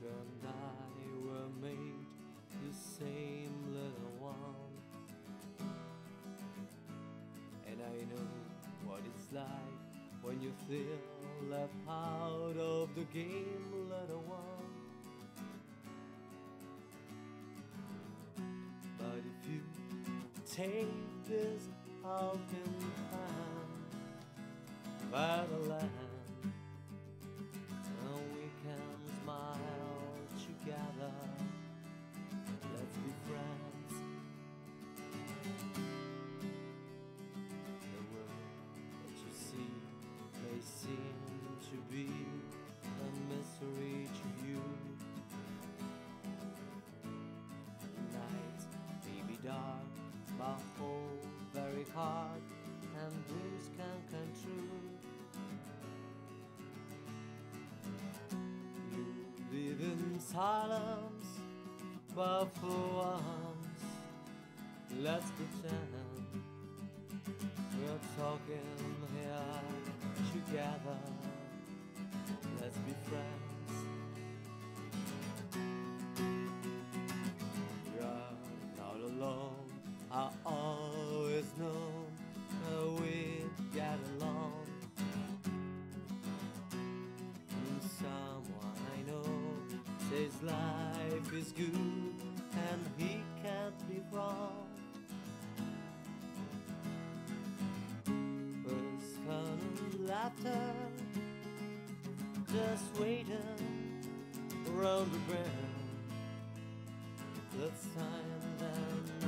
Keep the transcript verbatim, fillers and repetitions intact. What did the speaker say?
and I were made the same little one, and I know what it's like when you feel left out of the game, little one. But if you take this helping hand by the land, and we can smile together, let's be friends. The world that you see may seem to be a mystery to you. The night may be dark, but hold very hard, and dreams can come true. You live in silence, but for once, let's pretend we're talking here together. Let's be friends. You're not alone. I always know that we get along. And someone I know says life is good and he can't be wrong. First fun and laughter, just waiting around the bend. Let's time them